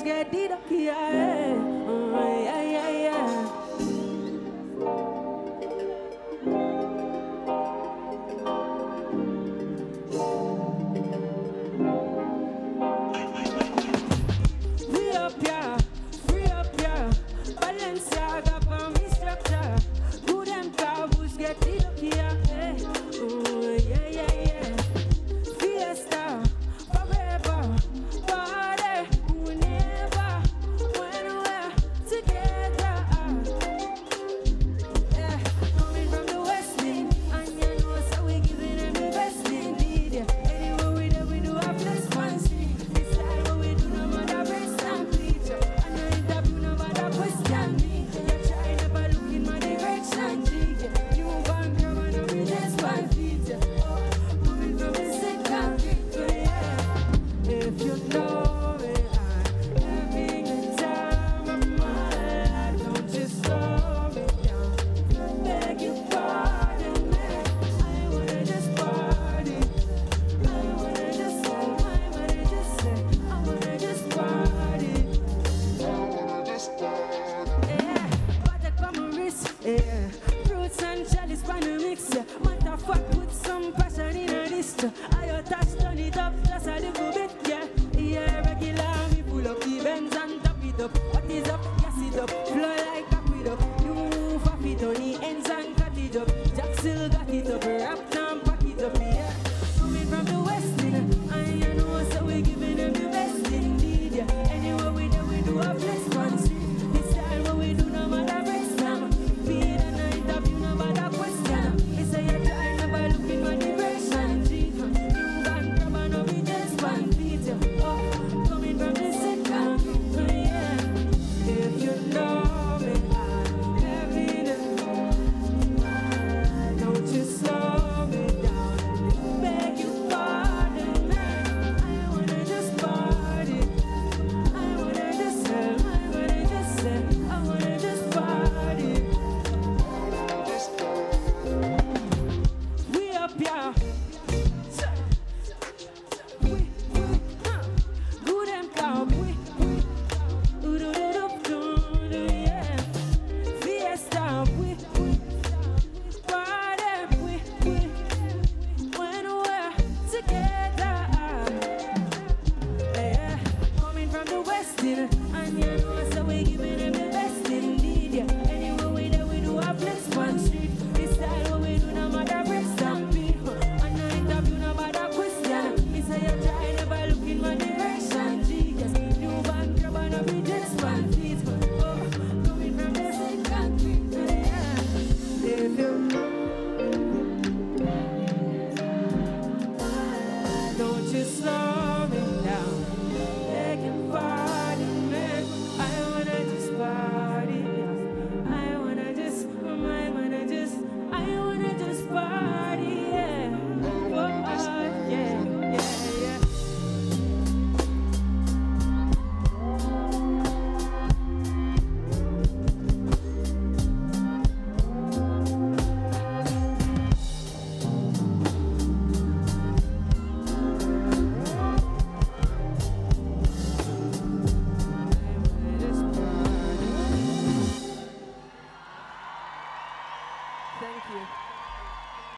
get it up here. Yeah, yeah, yeah. We up here, free up here. Balenciaga for me structure. Good and cowboys get it up here. Yeah, yeah, yeah. Fiesta, forever, party, whenever, when we're together. Yeah, coming from the West End, and you know so we giving them the best indeed. Yeah. Anywhere we do our place fancy. This time what we do no matter race and creed. And I interview no matter question me. You try never look in my direction, G. You move on, girl, and I'll be just 5 feet. Coming from the second street, yeah. If you know me, I'm having the time of my life. Don't just slow me down. Beg your pardon, man. I wanna just party. I wanna just say, I wanna just say, I wanna just party. Yeah, butter on my wrist, yeah. Fruits and chalice pan a mix, yeah. Matter fuck with some passion in a list. I touch turn it up just a little bit, yeah. Yeah, regular me pull up the Benz and top it up. What is up? Gas it up, flow like a quid up. You move off it on the ends and cut it up. Jack still got it up, wrapped and pack it up, yeah. Coming from the West End, and you know so we giving them the best indeed, yeah. Anywhere we do a place fancy. This style what we do no matter race now. Feed and I interview no matter question. Me say you try never look in my direction, G. You can grab and I'll be just 1 feet, yeah. Oh, coming from the second group, yeah. If you know me, I'm having a don't you slow me down. Beg your pardon, man. I wanna just party. I wanna just say, I wanna just say, I wanna just party. We up here. Good and calm. Yeah. Fiesta. Party. When we're together. Yeah. Coming from the West End, and you know so we giving them the best indeed. Yeah. Anywhere we do our place one street. This style what we do no matter breast and beat. And I interview no matter question. Me say you try never look in my direction, G. Yes, you van grab and I'll be just 1 feet. Oh, coming from the second street, yeah. If you don't you slow me down. Beg your pardon, man. I wanna just party. I wanna just party.